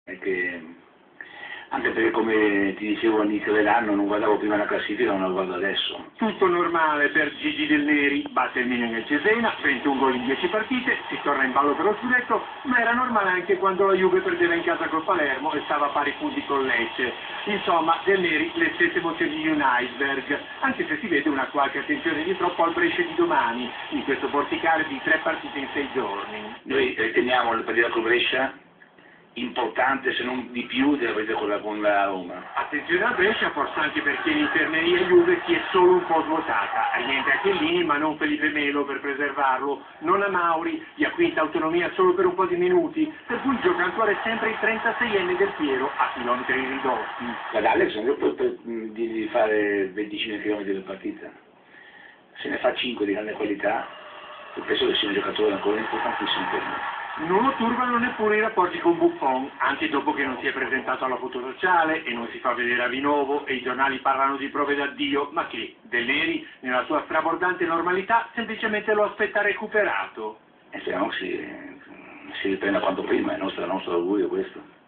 che anche perché, come ti dicevo all'inizio dell'anno, non guardavo prima la classifica, non la guardo adesso. Tutto normale per Gigi Del Neri, batte il Milan nel Cesena, 21 gol in 10 partite, si torna in ballo per lo scudetto, ma era normale anche quando la Juve perdeva in casa col Palermo e stava a pari punti con Lecce. Insomma, Del Neri le stesse emozioni di un iceberg, anche se si vede una qualche attenzione di troppo al Brescia di domani, in questo porticare di 3 partite in 6 giorni. Noi riteniamo la partita con Brescia importante, se non di più, della partita con la Roma. Attenzione a Brescia, forse anche perché l'infermeria Juve si è solo un po' svuotata. Rientra Chiellini, ma non Felipe Melo per preservarlo, non a Mauri, gli acquista autonomia solo per un po' di minuti, per cui gioca ancora sempre il 36enne Del Piero a chilometri ridotti. La Galles non può di fare 25 km per partita, se ne fa 5 di grande qualità, e penso che sia un giocatore ancora importantissimo per noi. Non lo turbano neppure i rapporti con Buffon, anche dopo che non si è presentato alla foto sociale e non si fa vedere a Vinovo e i giornali parlano di prove d'addio, ma che Del Neri, nella sua strabordante normalità, semplicemente lo aspetta recuperato. E speriamo che si riprenda quanto prima, è il nostro augurio questo.